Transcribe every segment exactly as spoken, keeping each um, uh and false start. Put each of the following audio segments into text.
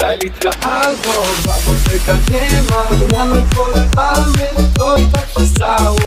daj litra albo babotyka nie ma. Rano polewamy, to i tak przez całą.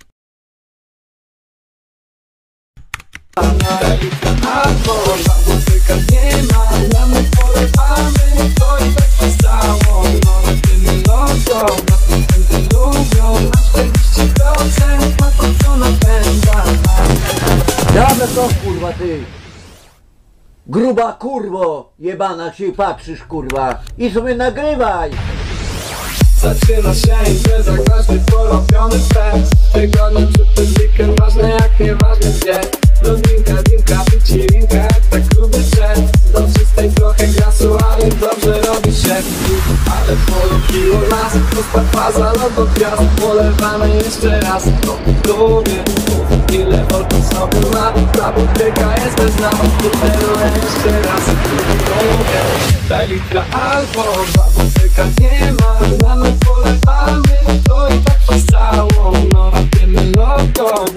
Daj litra albo babotyka nie ma. Rano polewamy, to i tak przez całą. No tymi logo, na tym pędy lubią. Na czterdzieści procent ma to co napędza. Dawno to kurwa ty! Gruba kurwo, jebana się patrzysz kurwa i sobie nagrywaj! Zaczyna się impreza, każdy porobiony fest. Tygodnie czy ten weekend, ważne jak nieważne gdzie. Rodzinka, drinka, wycierinka, jak tak lubię czas. Do czystej trochę gasu, ale dobrze robi się. Ale polubiło nas, prosta faza, logo gwiazd. Polewamy jeszcze raz, to lubię. Ile voltów sobie ma, ta butyka jest bez nas. Wyceluję jeszcze raz, lubię. Daj litra albo babutyka nie ma. Rano polewamy, to i tak przez całą. No wiemy logo,